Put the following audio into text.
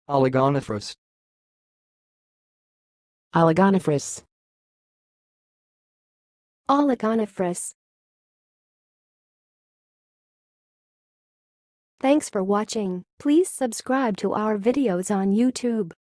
Oligonephrous. Oligonephrous. Oligonephrous. Thanks for watching. Please subscribe to our videos on YouTube.